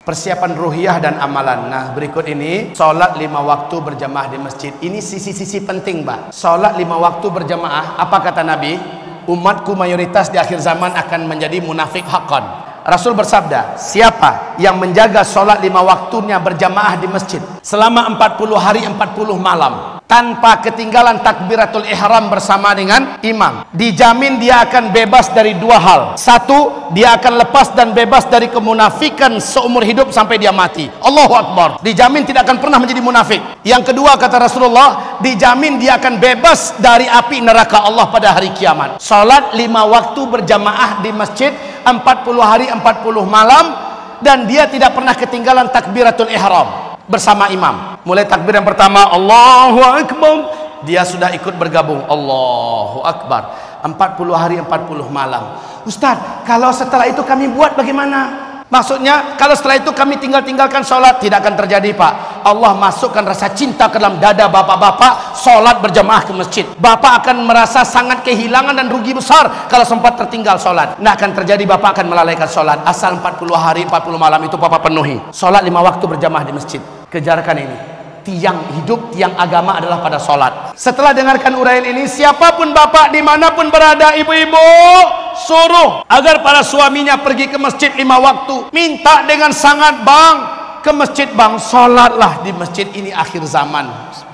Persiapan ruhiyah dan amalan. Nah, berikut ini sholat 5 waktu berjamaah di masjid. Ini sisi-sisi penting, Pak. Sholat 5 waktu berjamaah, apa kata Nabi? Umatku mayoritas di akhir zaman akan menjadi munafik haqqan. Rasul bersabda, siapa yang menjaga sholat 5 waktunya berjamaah di masjid selama 40 hari 40 malam tanpa ketinggalan takbiratul ihram bersama dengan imam, dijamin dia akan bebas dari 2 hal. 1, dia akan lepas dan bebas dari kemunafikan seumur hidup sampai dia mati. Allahu Akbar. Dijamin tidak akan pernah menjadi munafik. Yang kedua, kata Rasulullah, dijamin dia akan bebas dari api neraka Allah pada hari kiamat. Salat 5 waktu berjamaah di masjid 40 hari 40 malam, dan dia tidak pernah ketinggalan takbiratul ihram bersama imam. Mulai takbir yang pertama Allahu Akbar, dia sudah ikut bergabung Allahu Akbar. 40 hari 40 malam. Ustaz, kalau setelah itu kami buat bagaimana? Maksudnya kalau setelah itu kami tinggalkan sholat, tidak akan terjadi, Pak. Allah masukkan rasa cinta ke dalam dada bapak-bapak sholat berjamaah ke masjid. Bapak akan merasa sangat kehilangan dan rugi besar kalau sempat tertinggal sholat. Tidak akan terjadi, bapak akan melalaikan sholat. Asal 40 hari 40 malam itu bapak penuhi. Sholat 5 waktu berjamaah di masjid. Kejarkan ini. Tiang hidup, tiang agama adalah pada sholat. Setelah dengarkan uraian ini, siapapun bapak dimanapun berada, ibu-ibu, suruh agar para suaminya pergi ke masjid 5 waktu. Minta dengan sangat, bang, ke masjid bang, sholatlah di masjid ini akhir zaman.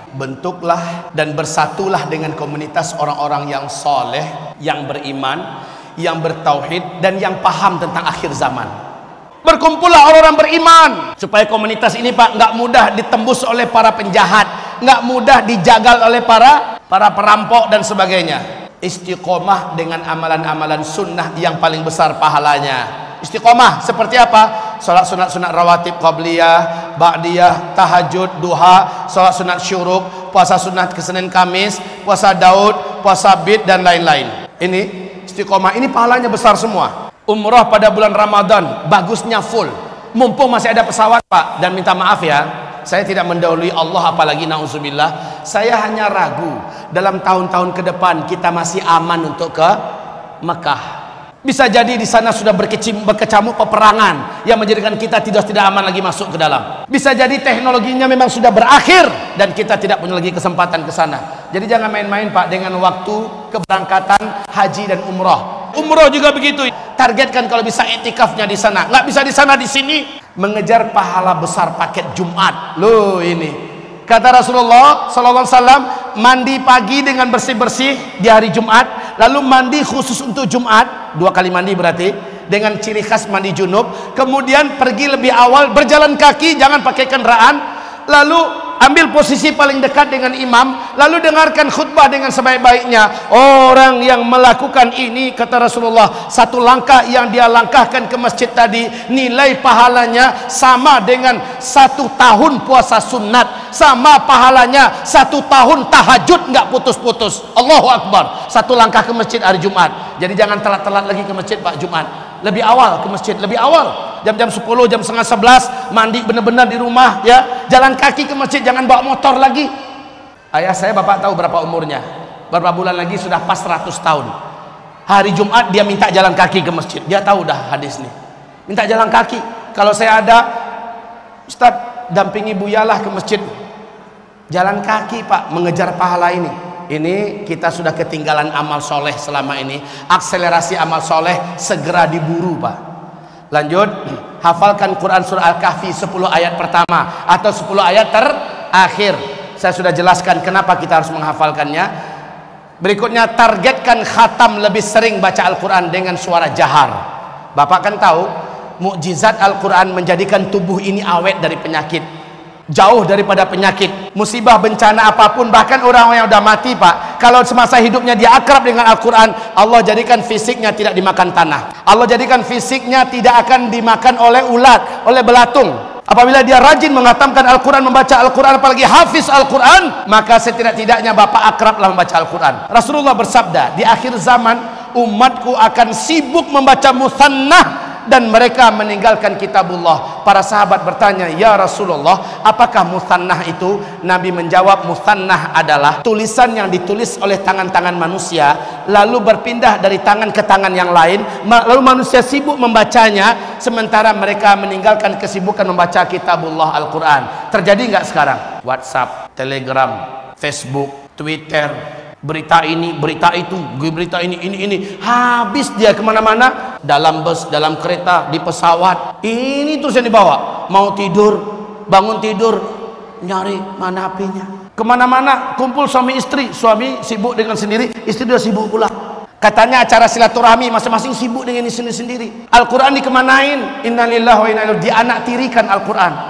Bentuklah dan bersatulah dengan komunitas orang-orang yang soleh, yang beriman, yang bertauhid, dan yang paham tentang akhir zaman. Berkumpullah orang-orang beriman supaya komunitas ini, Pak, nggak mudah ditembus oleh para penjahat, nggak mudah dijagal oleh para perampok dan sebagainya. Istiqomah dengan amalan-amalan sunnah yang paling besar pahalanya. Istiqomah seperti apa? Salat sunat rawatib qabliyah, ba'diyah, tahajud, duha, salat sunat syuruk, puasa sunat ke Senin Kamis, puasa Daud, puasa Bid, dan lain-lain. Ini istiqomah, ini pahalanya besar semua. Umrah pada bulan Ramadan bagusnya full, mumpung masih ada pesawat, Pak. Dan minta maaf ya, saya tidak mendahului Allah, apalagi na'udzubillah. Saya hanya ragu dalam tahun-tahun ke depan kita masih aman untuk ke Mekah. Bisa jadi di sana sudah berkecamuk peperangan yang menjadikan kita tidak aman lagi masuk ke dalam. Bisa jadi teknologinya memang sudah berakhir dan kita tidak punya lagi kesempatan ke sana. Jadi jangan main-main, Pak, dengan waktu keberangkatan haji dan umrah. Umrah juga begitu. Targetkan kalau bisa iktikafnya di sana. Nggak bisa di sana, di sini. Mengejar pahala besar paket Jumat. Loh ini. Kata Rasulullah SAW, mandi pagi dengan bersih-bersih di hari Jumat, lalu mandi khusus untuk Jumat, 2 kali mandi berarti, dengan ciri khas mandi junub, kemudian pergi lebih awal, berjalan kaki, jangan pakai kendaraan, lalu ambil posisi paling dekat dengan imam, lalu dengarkan khutbah dengan sebaik-baiknya. Orang yang melakukan ini, kata Rasulullah, 1 langkah yang dia langkahkan ke masjid tadi, nilai pahalanya sama dengan 1 tahun puasa sunat, sama pahalanya 1 tahun tahajud nggak putus-putus. Allahu Akbar. 1 langkah ke masjid hari Jumat. Jadi jangan telat-telat lagi ke masjid, Pak, Jumat. Lebih awal ke masjid, lebih awal. Jam-jam 10, jam setengah 11, mandi benar-benar di rumah, ya. Jalan kaki ke masjid, jangan bawa motor lagi. Ayah saya, bapak tahu berapa umurnya? Berapa bulan lagi sudah pas 100 tahun. Hari Jumat dia minta jalan kaki ke masjid. Dia tahu dah hadis nih. Minta jalan kaki. Kalau saya ada, Ustaz, dampingi buyalah ke masjid. Jalan kaki, Pak, mengejar pahala ini. Ini kita sudah ketinggalan amal soleh selama ini. Akselerasi amal soleh segera diburu, Pak. Lanjut, hafalkan Quran surah Al-Kahfi 10 ayat pertama atau 10 ayat terakhir. Saya sudah jelaskan kenapa kita harus menghafalkannya. Berikutnya, targetkan khatam lebih sering baca Al-Quran dengan suara jahar. Bapak kan tahu, mukjizat Al-Quran menjadikan tubuh ini awet dari penyakit, jauh daripada penyakit, musibah, bencana apapun. Bahkan orang yang udah mati, Pak, kalau semasa hidupnya dia akrab dengan Al-Quran, Allah jadikan fisiknya tidak dimakan tanah, Allah jadikan fisiknya tidak akan dimakan oleh ulat, oleh belatung. Apabila dia rajin menghatamkan Al-Quran, membaca Al-Quran, apalagi hafiz Al-Quran, maka setidak-tidaknya bapak akrablah membaca Al-Quran. Rasulullah bersabda, di akhir zaman umatku akan sibuk membaca musannah dan mereka meninggalkan kitabullah. Para sahabat bertanya, ya Rasulullah, apakah musannah itu? Nabi menjawab, musannah adalah tulisan yang ditulis oleh tangan-tangan manusia lalu berpindah dari tangan ke tangan yang lain, lalu manusia sibuk membacanya sementara mereka meninggalkan kesibukan membaca kitabullah Al-Quran. Terjadi nggak sekarang? WhatsApp, Telegram, Facebook, Twitter, berita ini, berita itu, berita ini, habis dia kemana-mana, dalam bus, dalam kereta, di pesawat, ini terus yang dibawa. Mau tidur, bangun tidur, nyari mana HP-nya. Kemana-mana, kumpul suami istri, suami sibuk dengan sendiri, istri dia sibuk pula. Katanya acara silaturahmi, masing-masing sibuk dengan istri sendiri. Al-Quran dikemanain? Innalillahi wa inna ilaihi raji'un, dianaktirikan Al-Quran.